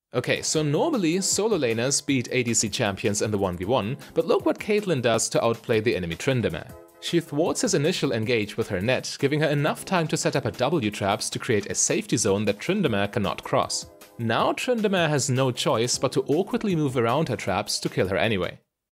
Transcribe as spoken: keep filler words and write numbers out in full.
Okay, so normally solo laners beat A D C champions in the one v one, but look what Caitlyn does to outplay the enemy Tryndamere. She thwarts his initial engage with her net, giving her enough time to set up her W traps to create a safety zone that Tryndamere cannot cross. Now Tryndamere has no choice but to awkwardly move around her traps to kill her anyway.